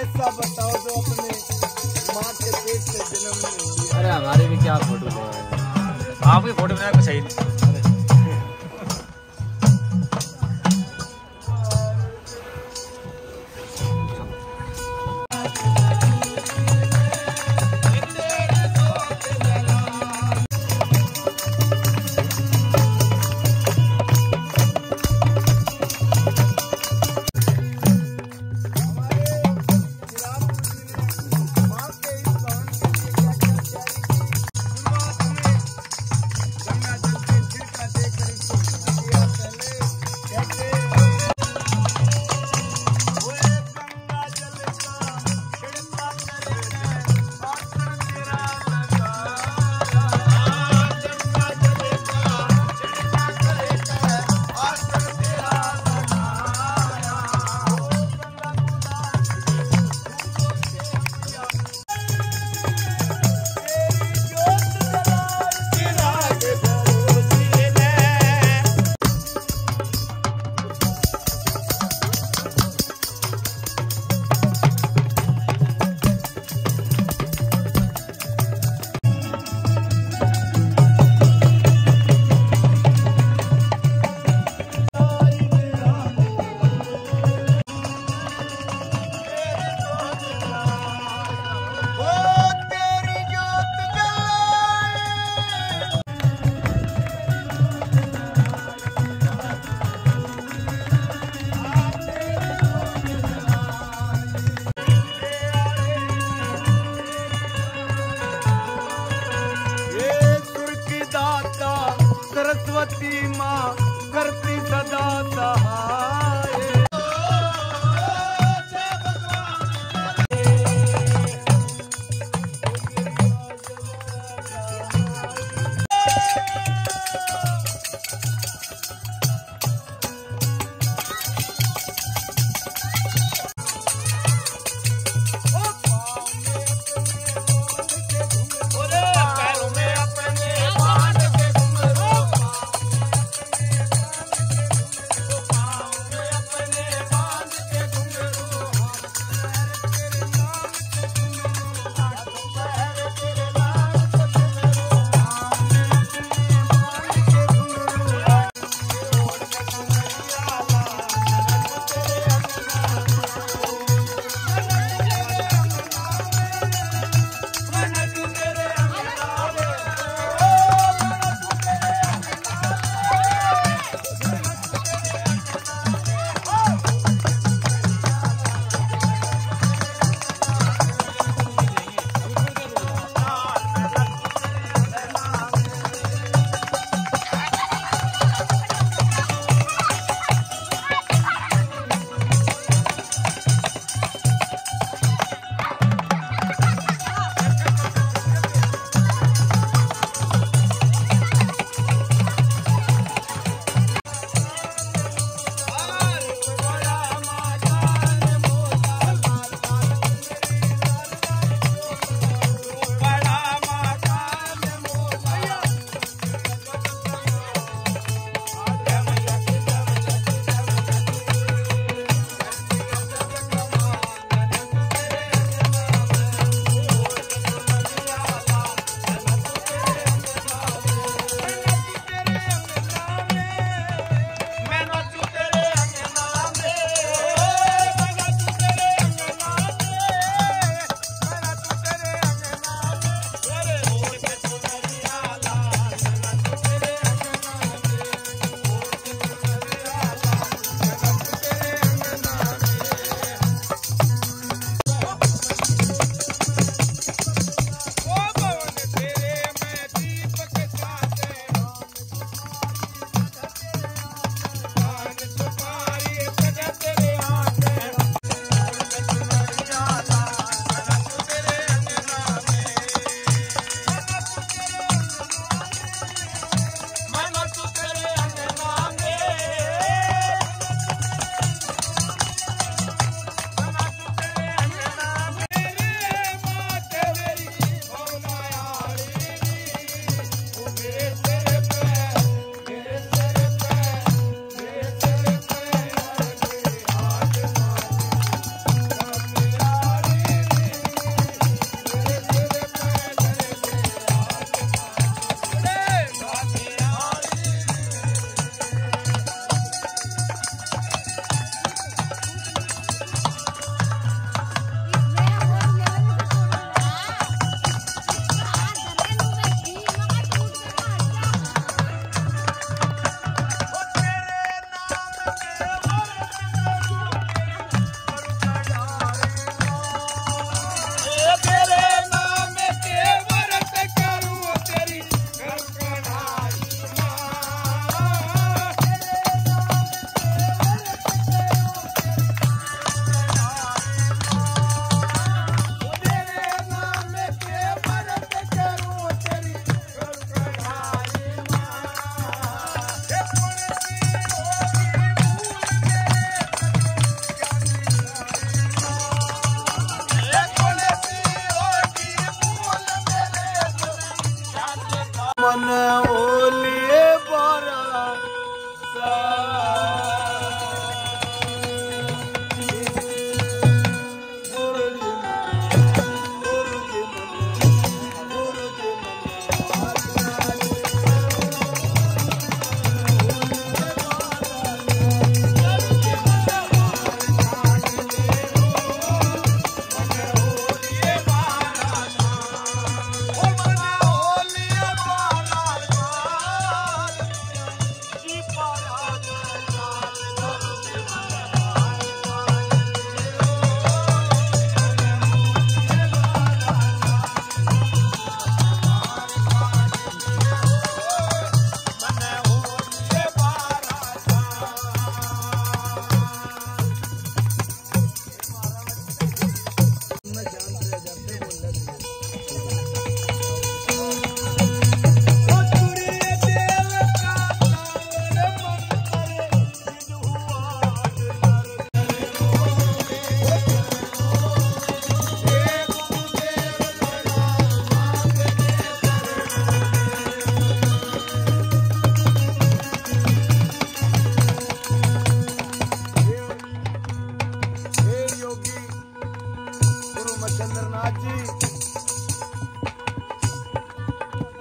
किस्सा बताओ जो अपने माँ के पेट से जन्म लिया। अरे हमारे भी क्या फोटो है, आपकी फोटो में कुछ सही नहीं। गंगा जल से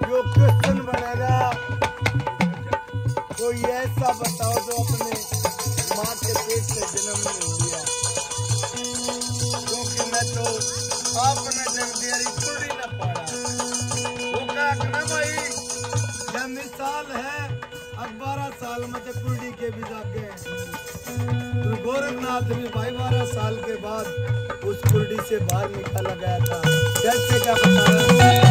जो क्रिश्चियन बनेगा कोई ऐसा बताओ जो अपने माँ के पेट से जन्म नहीं लिया। क्योंकि मैं तो आपने जन्म दिया कुड़ी न पाया। वो कहा कि ना भाई यह मिसाल है 12 साल में तो कुड़ी के भी जाके तो गोरखनाथ भी भाई 12 साल के बाद उस कुड़ी से बाहर निकाला गया था। कैसे क्या बताया?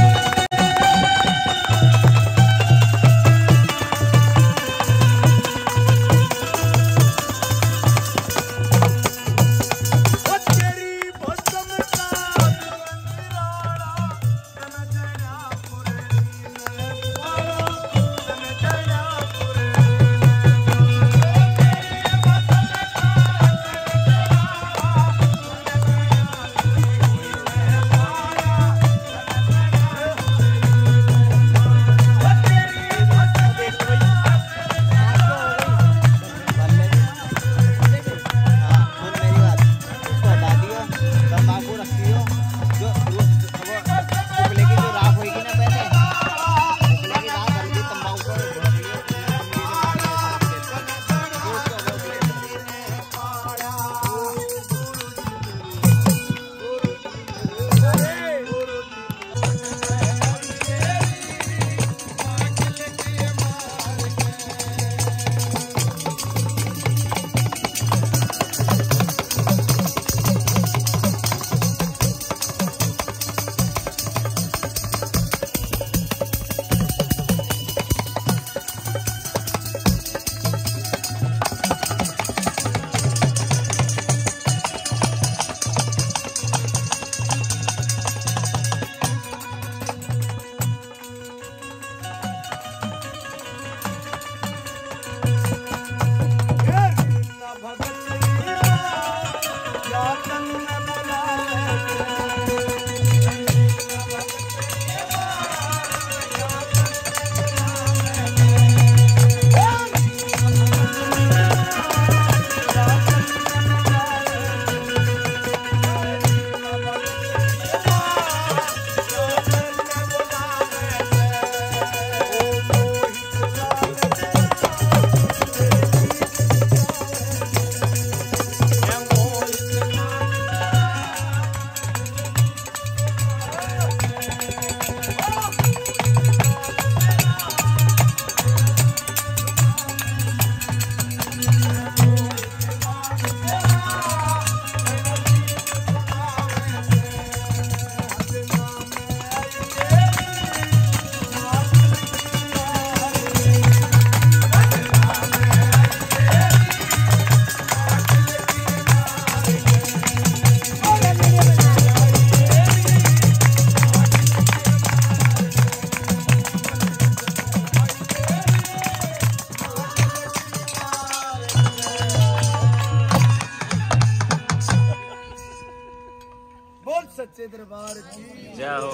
सच्चे दरबार की जय हो।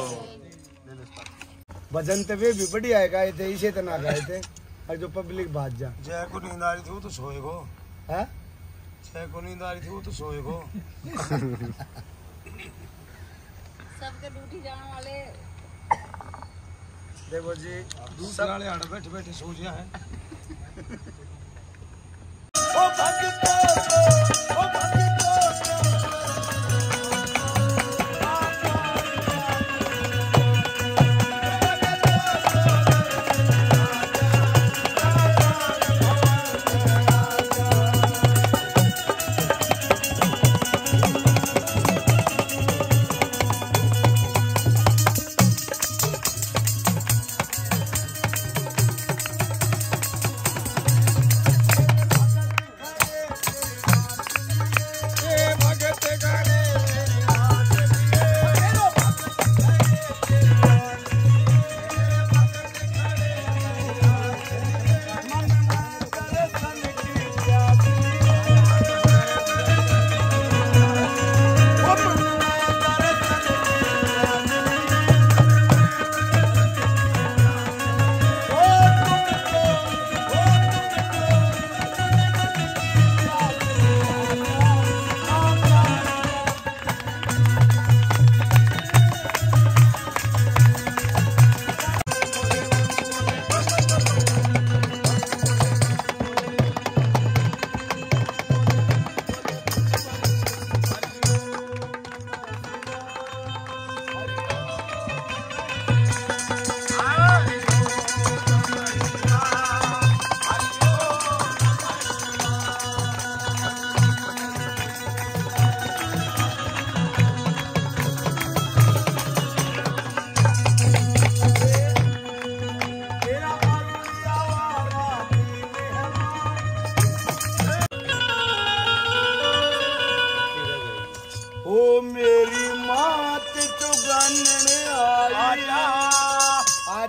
भजन तो वे भी बढ़िया गाए थे, इसे तो ना गाए थे और जो पब्लिक बात जा। जय को नींद आ रही थी वो तो सोएगो है, जय को नींद आ रही थी वो तो सोएगो। सबके ड्यूटी जाने वाले देखो जी दूसरे वाले आड़े बैठे बैठे सो गया है। ओ भक्तो, ओ भक्तो।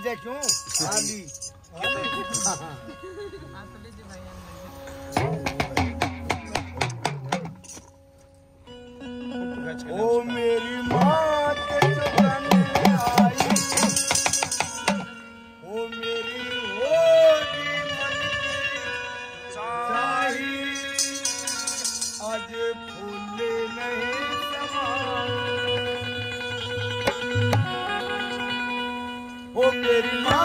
है क्यों? हाँ जी। ओ मेरी माँ के चुराने आई, ओ मेरी होगी मन की चाही, आज फूले नहीं समाए। ओ मेरी माँ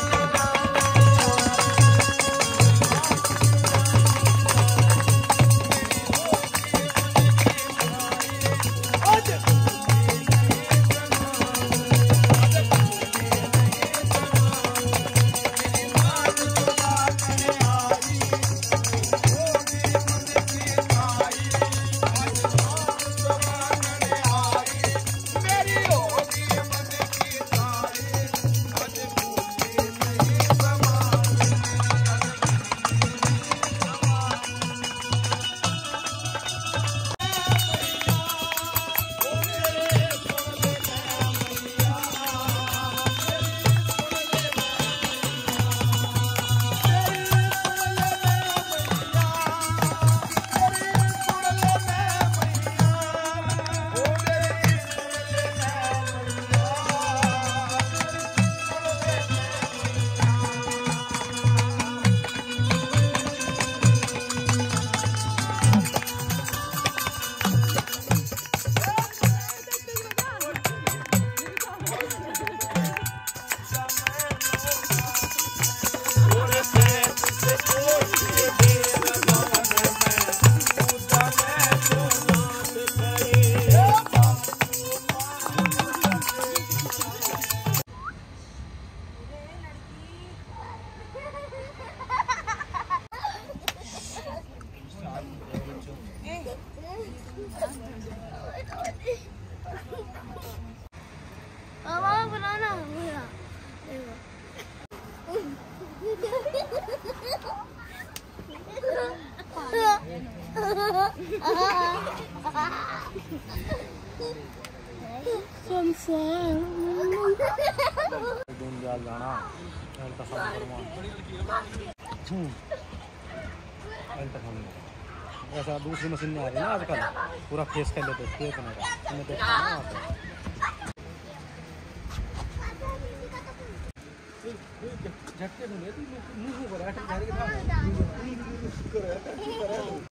बनाना जाना ऐसा दूसरी मशीन में आ रही है ना आजकल, पूरा फेस कर लेते फेस बनेगा। झटके